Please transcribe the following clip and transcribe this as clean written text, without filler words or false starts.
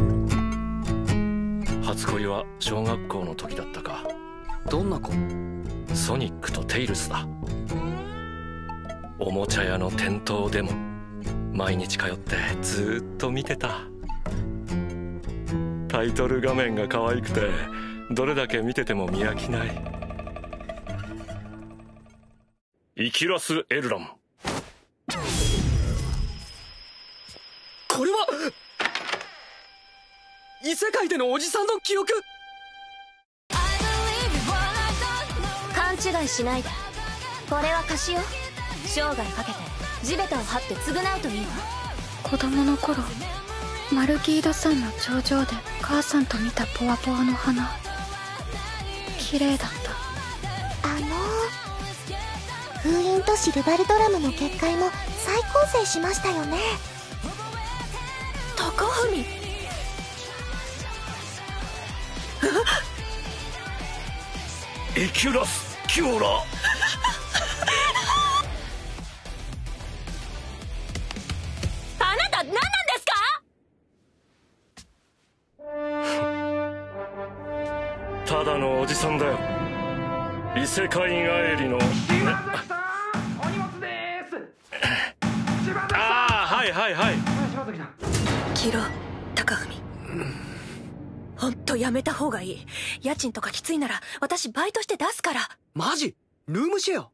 初恋は小学校の時だったか。 どんな子？ ソニックとテイルスだ。おもちゃ屋の店頭でも毎日通ってずーっと見てた。タイトル画面が可愛くてどれだけ見てても見飽きない。イキュラス・エルロン。 これは異世界でのおじさんの記憶。 勘違いしないで。これは貸しよ。生涯かけて地べたを張って償うといいわ。 子供の頃マルギード山の頂上で母さんと見たポワポワの花、綺麗だった。 封印都市ルバルドラムの結界も再構成しましたよね。 高文。 イキュラス・キュオラ。 あなた何なんですか？ ただのおじさんだよ。異世界帰りの。 お荷物です。 ああ、はいはいはい。 キロ、高文。ほんとやめた方がいい。家賃とかきついなら私バイトして出すから。 マジ？ルームシェア？